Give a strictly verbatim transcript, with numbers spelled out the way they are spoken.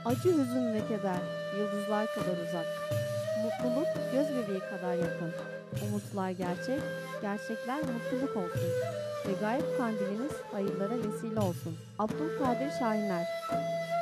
Acı, hüzün ve keder yıldızlar kadar uzak. Mutluluk göz bebeği kadar yakın. Umutlar gerçek, gerçekler mutluluk olsun. Ve gayb kandiliniz hayırlara vesile olsun. Abdülkadir Şahiner.